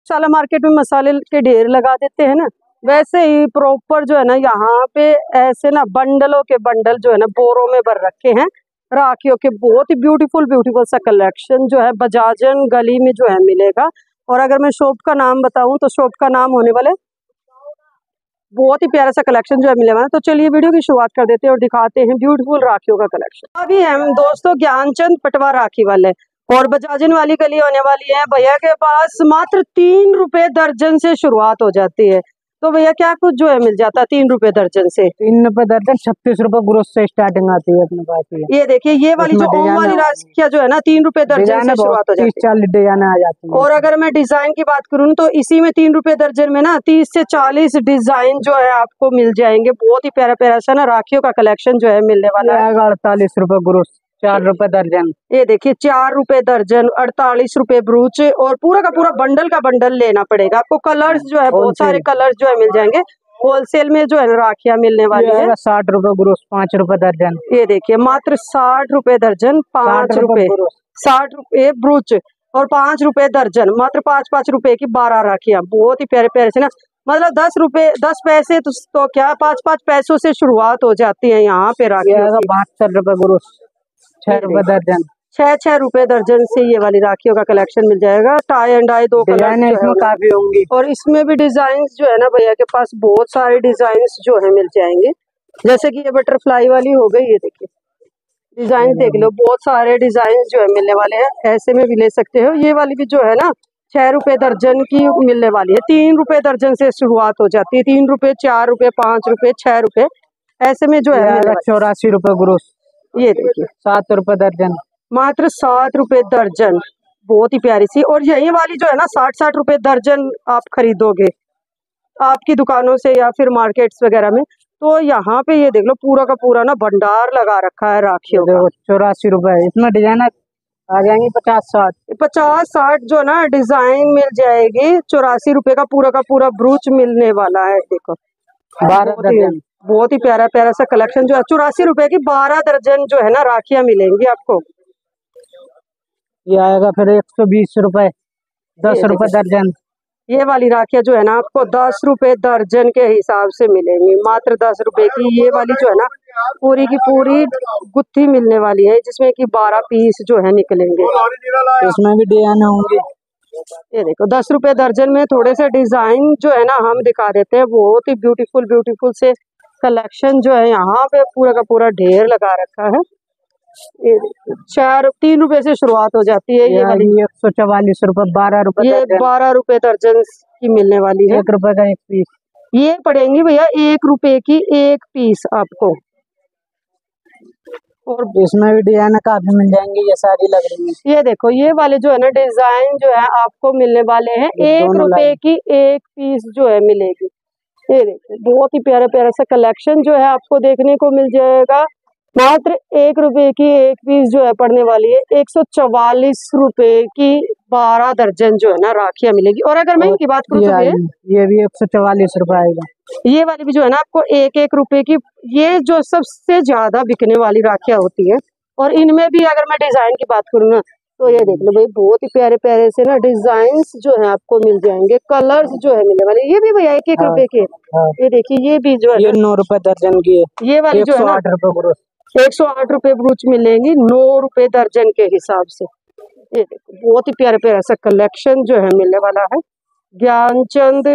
पाठशाला मार्केट में मसाले के ढेर लगा देते हैं ना, वैसे ही प्रॉपर जो है ना यहाँ पे ऐसे ना बंडलों के बंडल जो है ना बोरों में भर रखे हैं राखियों के। बहुत ही ब्यूटीफुल ब्यूटीफुल सा कलेक्शन जो है बजाजन गली में जो है मिलेगा। और अगर मैं शॉप का नाम बताऊं तो शॉप का नाम होने वाले, बहुत ही प्यारा सा कलेक्शन जो है मिलने वाला है। तो चलिए वीडियो की शुरुआत कर देते हैं और दिखाते हैं ब्यूटीफुल राखियों का कलेक्शन। अभी हम दोस्तों ज्ञानचंद पटवा राखी वाले और बजाजन वाली गली होने वाली है। भैया के पास मात्र 3 रुपए दर्जन से शुरुआत हो जाती है। तो भैया क्या कुछ जो है मिल जाता है 3 रुपए दर्जन से? 3 रुपए दर्जन, 36 रुपए ग्रोस से स्टार्टिंग आती है अपने पास। ये देखिए ये वाली जो ओम वाली राखियाँ जो है ना 3 रुपए दर्जन से शुरुआत हो जाती है। 30-40 डिजाइन आ जाती है। और अगर मैं डिजाइन की बात करूँ तो इसी में 3 रुपए दर्जन में ना 30 से 40 डिजाइन जो है आपको मिल जाएंगे। बहुत ही प्यारा प्यारा सा ना राखियों का कलेक्शन जो है मिलने वाला है। 48 रुपए ग्रोस, 4 रुपए दर्जन। ये देखिए 4 रुपए दर्जन, 48 रुपए ब्रूच। और पूरा का पूरा बंडल का बंडल लेना पड़ेगा आपको। कलर्स जो है बहुत सारे कलर्स जो है मिल जाएंगे। होलसेल में जो है राखियाँ मिलने वाली है। 60 रुपए ग्रोस, 5 रुपए दर्जन। ये देखिए मात्र 60 रुपए दर्जन, 5 रुपए, 60 रुपए ब्रूच और 5 रुपए दर्जन, मात्र 5-5 रुपए की 12 राखियाँ। बहुत ही प्यारे प्यारे से ना, मतलब 10 रुपए 10 पैसे तो क्या 5-5 पैसों से शुरुआत हो जाती है यहाँ पे राखियों की। 72 रुपए ग्रोस, 6 रुपए दर्जन। 6 रुपए दर्जन से ये वाली राखियों का कलेक्शन मिल जाएगा। टाई एंड डाई 2 कलर इसमें काफी होंगी। और इसमें भी डिजाइन जो है ना भैया के पास बहुत सारे डिजाइन जो है मिल जाएंगे। जैसे कि ये बटरफ्लाई वाली हो गई, ये देखिए डिजाइन देख लो, बहुत सारे डिजाइन जो है मिलने वाले हैं। ऐसे में भी ले सकते हो। ये वाली भी जो है ना 6 रुपए दर्जन की मिलने वाली है। 3 रुपए दर्जन से शुरुआत हो जाती है। 3 रुपए, 4 रुपए, 5 रुपए, 6 रुपए, ऐसे में जो है 84 रुपए ग्रोस। ये देखिए 7 रुपए दर्जन, मात्र 7 रुपए दर्जन। बहुत ही प्यारी सी। और यही वाली जो है ना 60-60 रुपए दर्जन आप खरीदोगे आपकी दुकानों से या फिर मार्केट्स वगैरह में, तो यहाँ पे ये देख लो पूरा का पूरा ना भंडार लगा रखा है राखियों का। 84 रुपए। इसमें डिजाइन आ जाएंगे 50-60 जो ना डिजाइन मिल जाएगी। 84 रुपए का पूरा ब्रूच मिलने वाला है। देखो 12 दर्जन। बहुत ही प्यारा प्यारा सा कलेक्शन जो है। 84 रुपए की 12 दर्जन जो है ना राखियाँ मिलेंगी आपको। ये आएगा फिर 120 रुपए, 10 रुपए दर्जन। ये वाली राखियाँ जो है ना आपको 10 रुपए दर्जन के हिसाब से मिलेंगी। मात्र 10 रुपए की ये वाली जो है ना पूरी की पूरी गुत्थी मिलने वाली है, जिसमें कि 12 पीस जो है निकलेंगे। इसमें भी डिजाइन होंगे। ये देखो 10 रुपए दर्जन में थोड़े से डिजाइन जो है ना हम दिखा देते हैं। बहुत ही ब्यूटीफुल ब्यूटीफुल से कलेक्शन जो है यहाँ पे पूरा का पूरा ढेर लगा रखा है। 3 रुपए से शुरुआत हो जाती है। ये वाली 144 रुपए, 12 रुपए, ये 12 रुपए दर्जन की मिलने वाली है। 1 रुपए का 1 पीस। ये पड़ेंगी भैया 1 रुपए की 1 पीस आपको। और इसमें भी डिजाइन काफी मिल जाएंगे। ये सारी लग रही है। ये देखो ये वाले जो है ना डिजाइन जो है आपको मिलने वाले हैं। 1 रुपए की 1 पीस जो है मिलेगी। ये देखिए बहुत ही प्यारा प्यारा सा कलेक्शन जो है आपको देखने को मिल जाएगा। मात्र 1 रुपए की 1 पीस जो है पड़ने वाली है। 144 रुपए की 12 दर्जन जो है ना राखियाँ मिलेगी। और अगर मैं इनकी बात करूँ तो ये भी 144 रुपए आएगा। ये वाली भी जो है ना आपको 1-1 रुपए की, ये जो सबसे ज्यादा बिकने वाली राखियाँ होती है। और इनमें भी अगर मैं डिजाइन की बात करूँ ना तो ये देख लो भाई बहुत ही प्यारे प्यारे से ना डिजाइन जो है आपको मिल जाएंगे। कलर्स जो है मिलने वाले। ये भी भैया 1-1 रुपए के। ये देखिए ये भी जो है ये 9 रुपए दर्जन की है। ये वाली जो है 108 रुपए ब्रूच, 108 रुपए ब्रूच मिलेंगी 9 रुपए दर्जन के हिसाब से। ये देखो बहुत ही प्यारे प्यारा सा कलेक्शन जो है मिलने वाला है। ज्ञानचंद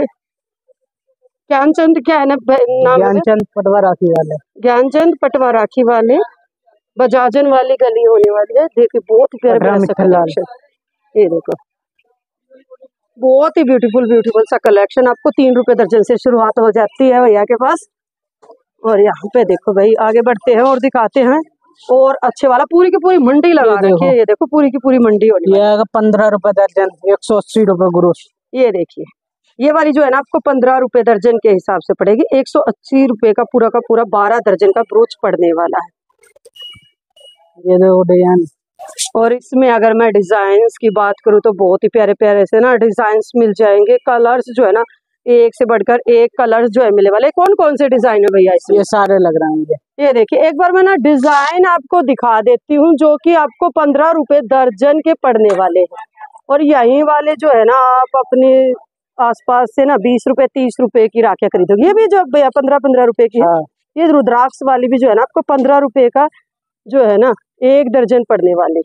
क्या है ना नाम? ज्ञानचंद पटवा राखी वाले। ज्ञानचंद पटवा राखी वाले बजाजन वाली गली होने वाली है। देखिए बहुत ही प्यारा प्यारा सा कलेक्शन। ये देखो बहुत ही ब्यूटीफुल ब्यूटीफुल सा कलेक्शन आपको 3 रुपए दर्जन से शुरुआत हो जाती है भैया के पास। और यहाँ पे देखो भाई आगे बढ़ते हैं और दिखाते हैं। और अच्छे वाला पूरी की पूरी मंडी लगा रखी है। ये देखो पूरी की पूरी मंडी होनी है। 15 रुपए दर्जन, 180 रुपए ग्रोस। ये देखिए ये वाली जो है ना आपको 15 रुपए दर्जन के हिसाब से पड़ेगी। 180 रुपए का पूरा 12 दर्जन का ब्रोच पड़ने वाला है। ये देखो डिजाइन। और इसमें अगर मैं डिजाइन्स की बात करूँ तो बहुत ही प्यारे प्यारे से ना डिजाइन्स मिल जाएंगे। कलर्स जो है ना एक से बढ़कर एक कलर्स जो है मिलने वाले। कौन कौन से डिजाइन है भैया इसमें? ये सारे लग रहे हैं। ये देखिए एक बार मैं ना डिजाइन आपको दिखा देती हूँ जो कि आपको 15 रुपए दर्जन के पड़ने वाले हैं। और यहीं वाले जो है ना आप अपने आसपास से ना 20 रुपए 30 रुपए की राखियां खरीदोगे। ये भी जो भैया 15-15 रुपए की है। हाँ। ये रुद्राक्ष वाली भी जो है ना आपको 15 रुपए का जो है ना 1 दर्जन पड़ने वाले,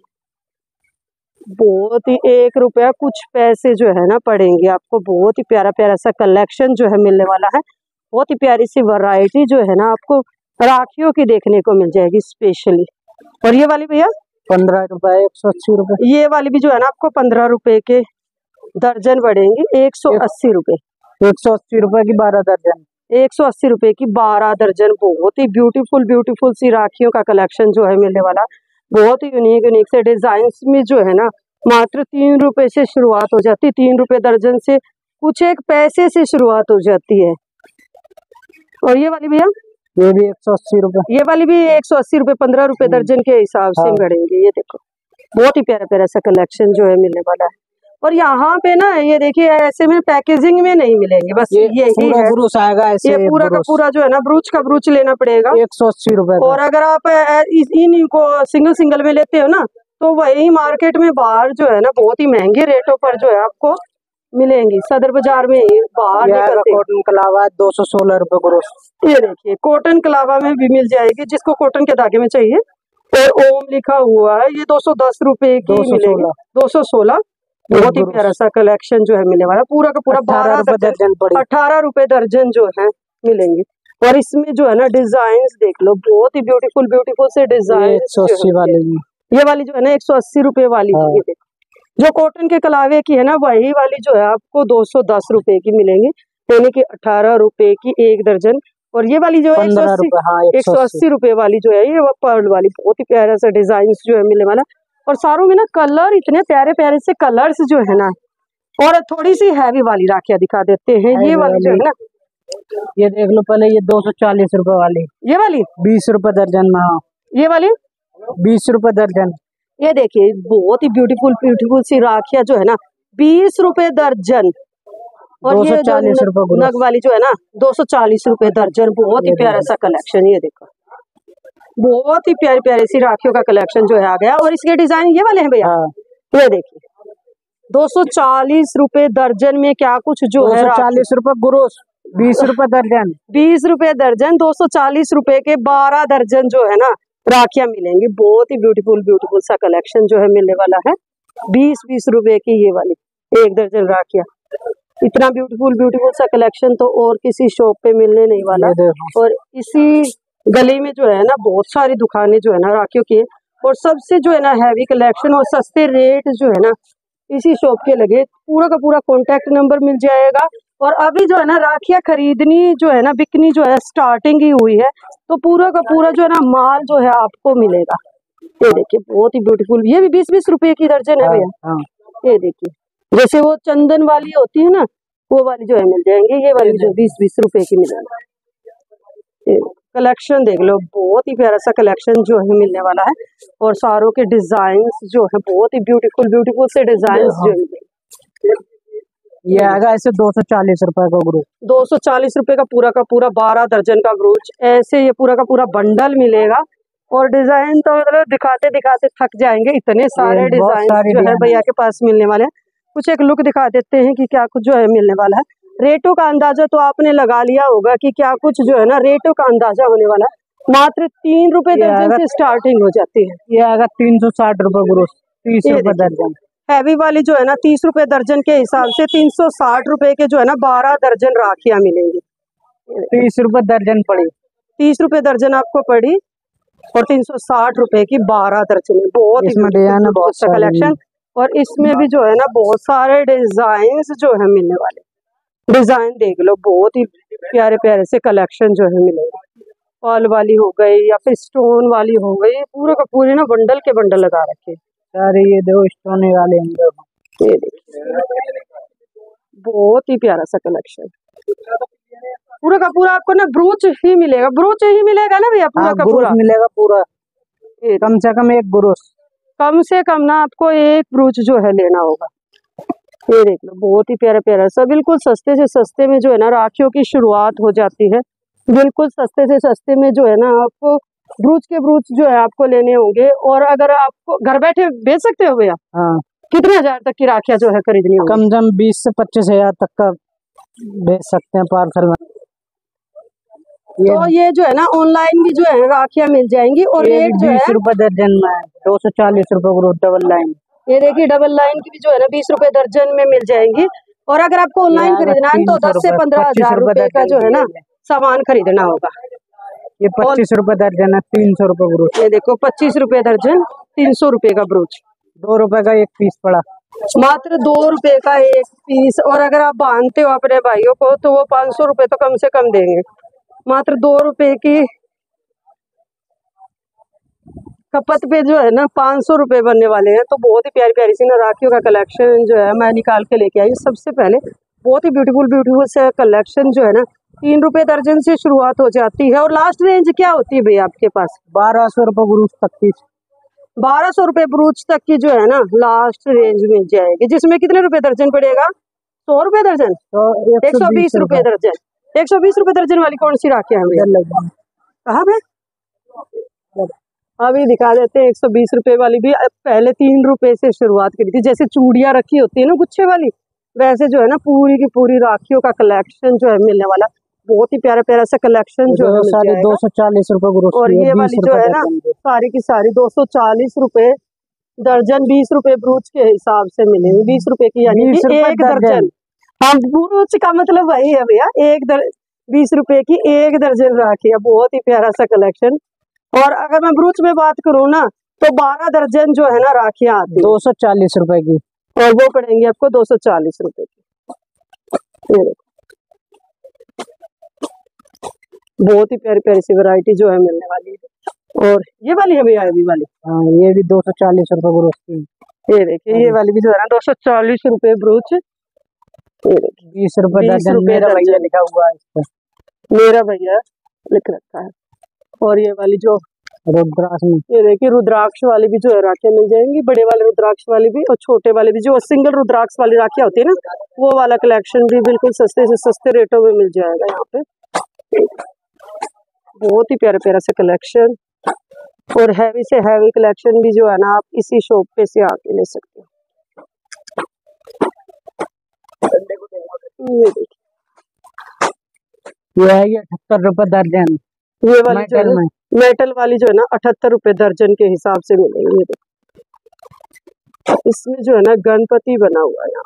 बहुत ही 1 रुपया कुछ पैसे जो है ना पड़ेंगे आपको। बहुत ही प्यारा प्यारा सा कलेक्शन जो है मिलने वाला है। बहुत ही प्यारी सी वैरायटी जो है ना आपको राखियों की देखने को मिल जाएगी स्पेशली। और ये वाली भैया 15 रुपए 180 रुपए। ये वाली भी जो है ना आपको 15 रुपए के दर्जन पड़ेंगे, 180 रुपए। 180 रुपए की 12 दर्जन। 180 रुपए की 12 दर्जन। बहुत ही ब्यूटीफुल ब्यूटीफुल सी राखियों का कलेक्शन जो है मिलने वाला। बहुत ही यूनिक यूनिक से डिजाइन में जो है ना मात्र 3 रुपए से शुरुआत हो जाती है। 3 रुपए दर्जन से कुछ एक पैसे से शुरुआत हो जाती है। और ये वाली भैया ये भी 180 रुपए। ये वाली भी 180 रुपए 15 रुपए दर्जन के हिसाब से पड़ेंगे। ये देखो बहुत ही प्यारा प्यारा सा कलेक्शन जो है मिलने वाला है। और यहाँ पे ना ये देखिए ऐसे में पैकेजिंग में नहीं मिलेंगे, बस ये पूरा ब्रूच आएगा ऐसे। ये पूरा का पूरा जो है ना ब्रूच का ब्रूच लेना पड़ेगा 180 रुपए। और अगर आप इन को सिंगल सिंगल में लेते हो ना तो वही मार्केट में बाहर जो है ना बहुत ही महंगे रेटों पर जो है आपको मिलेंगी। सदर बाजार में बाहर कॉटन कलावा 216 रुपए ग्रोस। ये देखिए कॉटन कलावा में भी मिल जाएगी जिसको कॉटन के धागे में चाहिए। और ओम लिखा हुआ है, ये 210 रुपए की मिलेगी। 216 बहुत ही प्यारा सा कलेक्शन जो है मिलने वाला। पूरा का पूरा 12 दर्जन 18 रुपए दर्जन जो है मिलेंगे। और इसमें जो है ना डिजाइन देख लो, बहुत ही ब्यूटीफुल ब्यूटीफुल से डिजाइन। 180 वाली ये वाली जो है ना 180 रुपए वाली। ये देखो जो कॉटन के कलावे की है ना वही वाली जो है आपको 210 रुपए की मिलेंगी, यानी कि 18 रुपए की 1 दर्जन। और ये वाली जो है 180 रुपए वाली जो है ये पर्ल वाली। बहुत ही प्यारा सा डिजाइन जो है मिलने वाला। और सारों में ना कलर इतने प्यारे प्यारे से कलर्स जो है ना। और थोड़ी सी हैवी वाली राखियां दिखा देते हैं। ये वाली जो है ना ये देख लो पहले, ये 240 रुपए वाली। ये वाली 20 रुपए दर्जन में। ये वाली 20 रुपए दर्जन। ये देखिए बहुत ही ब्यूटीफुल ब्यूटीफुल सी राखियां जो है ना 20 रुपए दर्जन। और ये 240 रुपए नग वाली जो है ना 240 रुपए दर्जन। बहुत ही प्यारा सा कलेक्शन। ये देखो बहुत ही प्यारी प्यारी सी राखियों का कलेक्शन जो है आ गया। और इसके डिजाइन ये वाले हैं भैया। ये देखिए 240 रुपए दर्जन में क्या कुछ जो है 240 रुपए ग्रोस, 20 रुपए दर्जन। 20 रुपए दर्जन 240 रुपए के 12 दर्जन जो है ना राखियां मिलेंगी। बहुत ही ब्यूटीफुल ब्यूटीफुल सा कलेक्शन जो है मिलने वाला है। 20-20 रुपए की ये वाली 1 दर्जन राखियां। इतना ब्यूटीफुल ब्यूटीफुल सा कलेक्शन तो और किसी शॉप पे मिलने नहीं वाला। और इसी गली में जो है ना बहुत सारी दुकानें जो है ना राखियों की। और सबसे जो है ना हैवी कलेक्शन और सस्ते रेट जो है ना इसी शॉप के लगे। पूरा का पूरा कॉन्टेक्ट नंबर मिल जाएगा। और अभी जो है ना राखियां खरीदनी जो है ना बिकनी जो है स्टार्टिंग ही हुई है, तो पूरा का पूरा जो है ना माल जो है आपको मिलेगा। ये देखिए बहुत ही ब्यूटीफुल। ये भी 20-20 रुपए की दर्जन है भैया। ये देखिए जैसे वो चंदन वाली होती है ना वो वाली जो है मिल जाएंगे। ये वाली जो 20-20 रुपए की मिलेगी। कलेक्शन देख लो बहुत ही प्यारा सा कलेक्शन जो है मिलने वाला है। और सारों के डिजाइन्स जो है बहुत ही ब्यूटीफुल ब्यूटीफुल से डिजाइन्स जो है। ये आएगा ऐसे 240 रुपए का ग्रोच। 240 रुपए का पूरा 12 दर्जन का ग्रोच। ऐसे ये पूरा का पूरा बंडल मिलेगा। और डिजाइन तो मतलब दिखाते दिखाते थक जाएंगे, इतने सारे डिजाइन जो है भैया के पास मिलने वाले हैं। कुछ एक लुक दिखा देते हैं कि क्या कुछ जो है मिलने वाला है। रेटों का अंदाजा तो आपने लगा लिया होगा कि क्या कुछ जो है ना रेटों का अंदाजा होने वाला है। मात्र 3 रुपए दर्जन से स्टार्टिंग हो जाती है। ये आएगा 360 रुपए ग्रोस, 30 रुपए दर्जन। हैवी वाली जो है ना 30 रुपए दर्जन के हिसाब से 360 रुपए के जो है ना 12 दर्जन राखियां मिलेंगी। 30 रुपए दर्जन पड़ी। 30 रुपए दर्जन आपको पड़ी और 360 रुपए की 12 दर्जन। बहुत ही बहुत सा कलेक्शन। और इसमें भी जो है ना बहुत सारे डिजाइन जो है मिलने वाले। डिजाइन देख लो बहुत ही प्यारे प्यारे से कलेक्शन जो है मिलेगा। पर्ल वाली हो गई या फिर स्टोन वाली हो गई, पूरा का पूरे ना बंडल के बंडल लगा रखे सारे। ये दो स्टोन वाले ये देखिए बहुत ही प्यारा सा कलेक्शन। पूरा का पूरा आपको ना ब्रूच ही मिलेगा। ब्रूच ही मिलेगा ना भैया पूरा का पूरा मिलेगा पूरा। कम से कम एक ब्रूच, कम से कम ना आपको एक ब्रूच जो है लेना होगा। ये देख लो बहुत ही प्यारा प्यारा सा। बिल्कुल सस्ते से सस्ते में जो है ना राखियों की शुरुआत हो जाती है। बिल्कुल सस्ते से सस्ते में जो है ना आपको ब्रूच के ब्रूच जो है आपको लेने होंगे। और अगर आपको घर बैठे बेच सकते हो भैया। कितने हजार तक की राखियां जो है खरीदनी होगी? कम से कम 20 से 25 हजार तक का बेच सकते हैं पार्सल में। तो ये जो है ना ऑनलाइन भी जो है राखियां मिल जाएंगी और रेट जो है 20 रुपए दर्जन में है, 240 रुपए ग्रुप डबल लाइन। ये देखिए डबल लाइन की भी जो है ना 20 रुपए दर्जन में मिल जाएंगी। और अगर आपको ऑनलाइन खरीदना है तो 10 से 15 हजार रुपए का जो है ना सामान खरीदना होगा। ये 25 रुपए दर्जन है, 300 रुपए ब्रोच। ये देखो 25 रुपए दर्जन, 300 रुपए का ब्रोच। 2 रुपए का एक पीस पड़ा, मात्र 2 रुपए का एक पीस। और अगर आप बांधते हो अपने भाइयों को तो वो 500 रुपए तो कम से कम देंगे। मात्र 2 रुपए की खपत पे जो है ना 500 रुपए बनने वाले हैं। तो बहुत ही प्यारी प्यारी सी ना राखियों का कलेक्शन जो है मैं निकाल के लेके आई। सबसे पहले बहुत ही ब्यूटीफुल से कलेक्शन जो है ना 3 रुपए दर्जन से शुरुआत हो जाती है। और लास्ट रेंज क्या होती है भैया आपके पास? 1200 रुपए ब्रूच तक की। 1200 रुपए ब्रूच तक की जो है ना लास्ट रेंज मिल जाएगी। जिसमें कितने रुपए दर्जन पड़ेगा? 100 रुपए दर्जन, तो 120 रुपए दर्जन। 120 रुपए दर्जन वाली कौन सी राखियां हैं? कहाँ पे अभी दिखा देते हैं। 120 रुपए वाली भी पहले 3 रुपए से शुरुआत करी थी। जैसे चूड़ियां रखी होती है ना गुच्छे वाली, वैसे जो है ना पूरी की पूरी राखियों का कलेक्शन जो है मिलने वाला। बहुत ही प्यारा प्यारा सा कलेक्शन जो है सारी 240 रुपए ग्रुप। और ये वाली जो है ना सारी की सारी 240 रुपए दर्जन, 20 रुपए ब्रूच के हिसाब से मिलेंगे। 20 रुपए की यानी कि एक दर्जन। हाँ ब्रूच का मतलब वही है भैया, 20 रुपए की एक दर्जन राखी है। बहुत ही प्यारा सा कलेक्शन। और अगर मैं ब्रूच में बात करूँ ना तो 12 दर्जन जो है ना राखियां आती है 240 रुपए की, और वो पड़ेंगे आपको 240 रुपए की। बहुत ही प्यारी प्यारी सी वैरायटी जो है मिलने वाली है। और ये वाली है भैया, ये वाली हाँ ये भी 240 रुपए ब्रूच की। ये देखिए ये वाली भी जो है ना 240 रुपए ब्रूच। 20 रुपए दर्जन मेरा भैया लिखा हुआ है इस पर, मेरा भैया लिख रखा है। और ये वाली जो रुद्राक्ष में, ये देखिए रुद्राक्ष वाली भी जो है राखियां मिल जाएंगी। बड़े वाले रुद्राक्ष वाली भी और छोटे वाले भी, जो सिंगल रुद्राक्ष वाली राखियां होती है ना वो वाला कलेक्शन भी बिल्कुल सस्ते से सस्ते रेटों में मिल जाएगा यहाँ पे। बहुत ही प्यारा प्यारा सा कलेक्शन और हैवी से हैवी कलेक्शन भी जो है ना आप इसी शॉप पे से आके ले सकते हो। ये देखिए ये है 78 रुपए दर्जन। ये वाली जो है मेटल वाली जो है ना 78 रुपए दर्जन के हिसाब से मिलेंगे। इसमें जो है ना गणपति बना हुआ है यहाँ।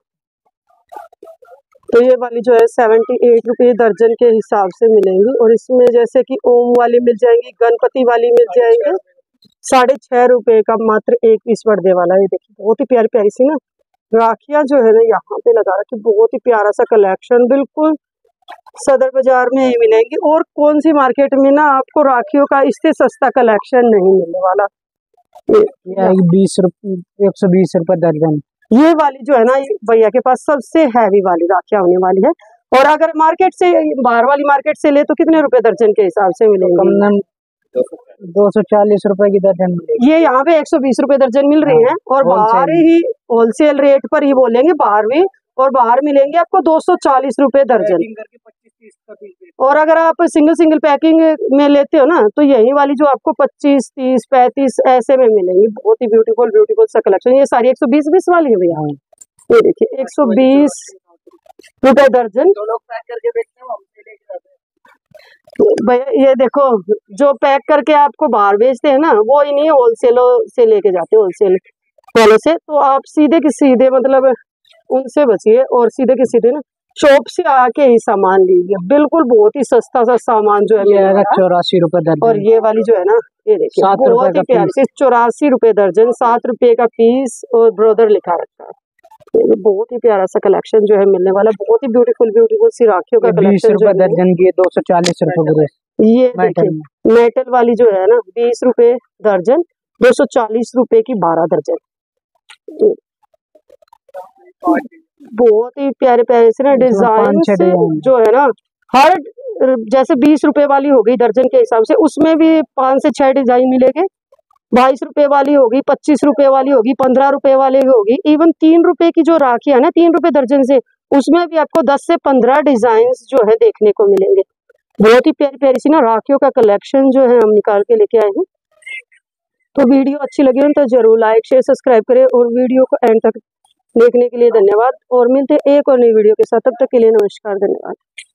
तो ये वाली जो है 78 रुपए दर्जन के हिसाब से मिलेंगी। और इसमें जैसे कि ओम वाली मिल जाएंगी, गणपति वाली मिल जाएंगे 6.5 रुपए का मात्र एक पीस पर्दे वाला। ये देखिए बहुत ही प्यारी प्यारी सी ना राखियां जो है ना यहाँ पे लगा रखी। बहुत ही प्यारा सा कलेक्शन बिल्कुल सदर बाजार में ही मिलेंगी। और कौन सी मार्केट में ना आपको राखियों का इससे सस्ता कलेक्शन नहीं मिलने वाला। 120 रुपए दर्जन। ये वाली जो है ना भैया के पास सबसे हैवी वाली राखियां होने वाली है। और अगर मार्केट से बाहर वाली मार्केट से ले तो कितने रुपए दर्जन के हिसाब से मिलेंगे? 240 रुपए की दर्जन मिलेगी। ये यहाँ पे 120 रुपए दर्जन मिल रही है। और बाहर ही होलसेल रेट पर ही बोलेंगे बाहर भी, और बाहर मिलेंगे आपको 240 रुपए दर्जन। और अगर आप सिंगल पैकिंग में लेते हो ना तो यही वाली जो आपको 25, 30, 35 ऐसे में मिलेंगी। बहुत ही ब्यूटीफुल सा कलेक्शन। ये सारी 120 वाली है भैया। ये देखिए 120 रुपए दर्जन। भैया ये देखो जो पैक करके आपको बाहर बेचते हैं ना वो ही नहीं होलसेलों से लेके जाते, होलसेल वालों से। तो आप सीधे के सीधे मतलब उनसे बचिए और सीधे के सीधे ना शॉप से आके ही सामान लीजिए। बिल्कुल बहुत ही सस्ता सा सामान जो है 84 रुपए दर्जन। और ये वाली जो है ना ये देखिए 7 रुपए बहुत ही प्यारी सी 84 रुपए दर्जन, 7 रुपए का पीस और ब्रदर लिखा रखा है। ये बहुत ही प्यारा सा कलेक्शन जो है मिलने वाला। बहुत ही ब्यूटीफुल सी राखियों का कलेक्शन 20 रुपए दर्जन की 240 रुपए। ये देखिए मेटल वाली जो है ना 20 रुपए दर्जन, 240 रुपए की 12 दर्जन। बहुत ही प्यारे प्यारे से ना डिजाइन जो है ना हर जैसे 20 रुपए वाली हो गई दर्जन के हिसाब से, उसमें भी 5 से 6 डिजाइन मिलेंगे। 22 रुपए वाली होगी, 25 रुपए वाली होगी, 15 रुपए वाली होगी। इवन 3 रुपए की जो राखी है ना 3 रुपए दर्जन से, उसमें भी आपको 10 से 15 डिजाइन जो है देखने को मिलेंगे। बहुत ही प्यारी प्यारी सी ना राखियों का कलेक्शन जो है हम निकाल के लेके आए हैं। तो वीडियो अच्छी लगी हो तो जरूर लाइक शेयर सब्सक्राइब करें और वीडियो को एंड तक देखने के लिए धन्यवाद और मिलते हैं एक और नई वीडियो के साथ। तब तक के लिए नमस्कार, धन्यवाद।